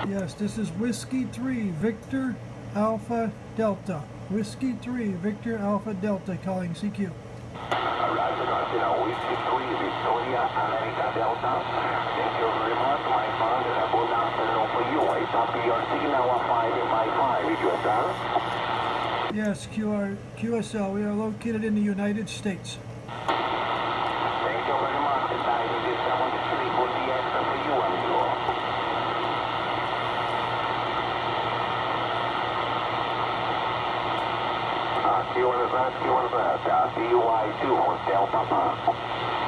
Yes, this is Whiskey 3, Victor Alpha Delta. Whiskey 3, Victor Alpha Delta, calling CQ. Roger, Whiskey 3, Victoria, America Delta. Thank you very much, my friend. Good afternoon for you. It's up to your signal 5 QSL. Yes, QSL. We are located in the United States. Thank you very much. Diving is 73 for the extra for you, amigo. Q1 advance, CUY2 Hotel Papa.